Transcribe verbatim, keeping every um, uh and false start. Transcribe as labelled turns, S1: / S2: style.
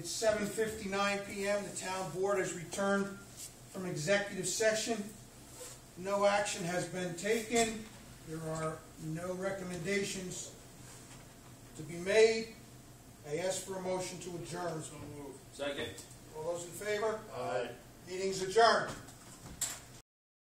S1: It's seven fifty-nine p m The town board has returned from executive session. No action has been taken. There are no recommendations to be made. I ask for a motion to adjourn.
S2: So moved. Second.
S1: All those in favor?
S2: Aye.
S1: Meeting's adjourned.